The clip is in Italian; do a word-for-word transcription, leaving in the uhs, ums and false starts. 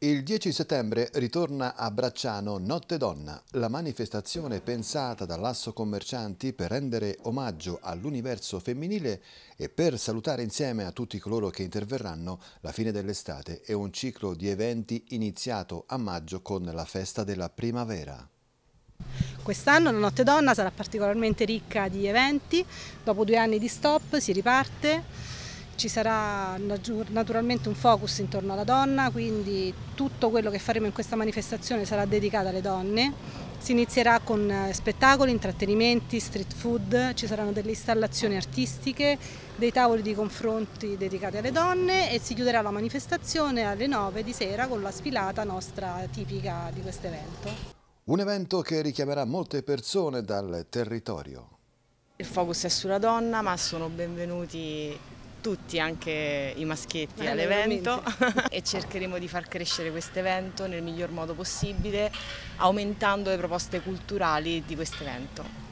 Il dieci settembre ritorna a Bracciano Notte Donna, la manifestazione pensata dall'Asso Commercianti per rendere omaggio all'universo femminile e per salutare insieme a tutti coloro che interverranno la fine dell'estate e un ciclo di eventi iniziato a maggio con la festa della primavera. Quest'anno la Notte Donna sarà particolarmente ricca di eventi, dopo due anni di stop si riparte. Ci sarà naturalmente un focus intorno alla donna, quindi tutto quello che faremo in questa manifestazione sarà dedicato alle donne. Si inizierà con spettacoli, intrattenimenti, street food, ci saranno delle installazioni artistiche, dei tavoli di confronti dedicati alle donne e si chiuderà la manifestazione alle nove di sera con la sfilata nostra tipica di questo evento. Un evento che richiamerà molte persone dal territorio. Il focus è sulla donna, ma sono benvenuti tutti, anche i maschietti, eh, all'evento e cercheremo di far crescere questo evento nel miglior modo possibile, aumentando le proposte culturali di questo evento.